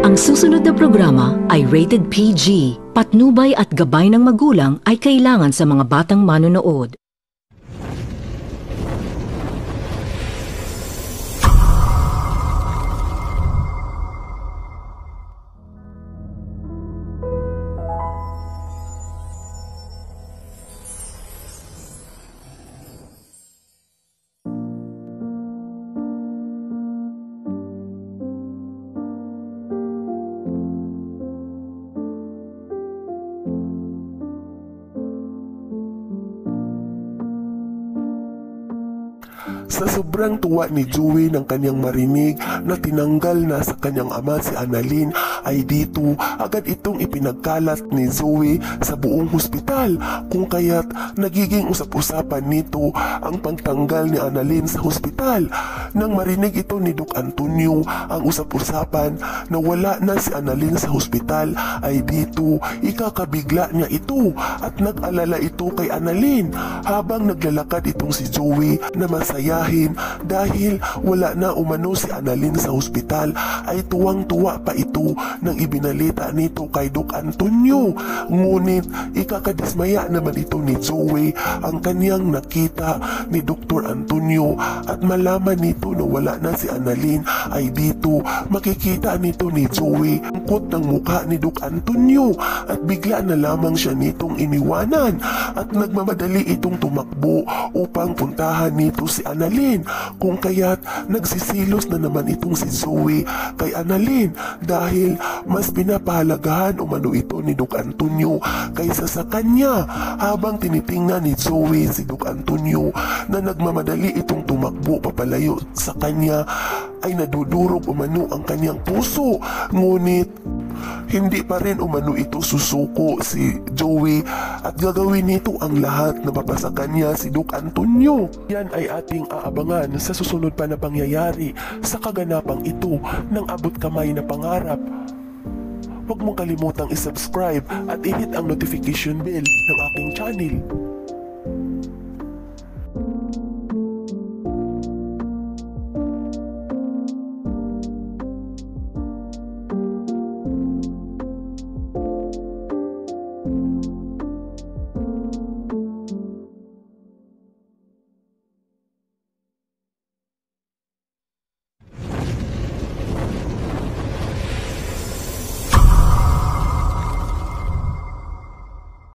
Ang susunod na programa ay rated PG. Patnubay at gabay ng magulang ay kailangan sa mga batang manonood. Sa sobrang tuwa ni Joey ng kanyang marinig na tinanggal na sa kanyang ama si Erlyn, ay dito agad itong ipinagkalat ni Zoe sa buong hospital, kung kaya't nagiging usap-usapan nito ang pagtanggal ni Erlyn sa hospital. Nang marinig ito ni Doc Antonio ang usap-usapan na wala na si Erlyn sa hospital, ay dito ikakabigla niya ito at nag-alala ito kay Erlyn habang naglalakad itong si Joey na masayahin dahil wala na umano si Erlyn sa hospital. Ay tuwang-tuwa pa ito nang ibinalita nito kay Doc Antonio. Ngunit ikakadismaya naman ito ni Joey ang kanyang nakita ni Dr. Antonio at malaman nito na wala na si Erlyn. Ay dito makikita nito ni Joey ang kot ng mukha ni Doc Antonio at bigla na lamang siya nitong iniwanan at nagmamadali itong tumakbo upang puntahan nito si Erlyn, kung kaya't nagsisilos na naman itong si Zoe kay Erlyn dahil mas pinapahalagahan umano ito ni Doc Antonio kaysa sa kanya. Habang tinitingnan ni Zoe si Doc Antonio na nagmamadali itong tumakbo papalayo sa kanya, ay nadudurog umano ang kanyang puso. Ngunit hindi pa rin umano ito susuko si Joey at gagawin nito ang lahat na mapasa kanya si Doc Antonio. Yan ay ating aabangan sa susunod pa na pangyayari sa kaganapang ito ng Abot Kamay na Pangarap. Huwag mong kalimutang isubscribe at i-hit ang notification bell ng aking channel.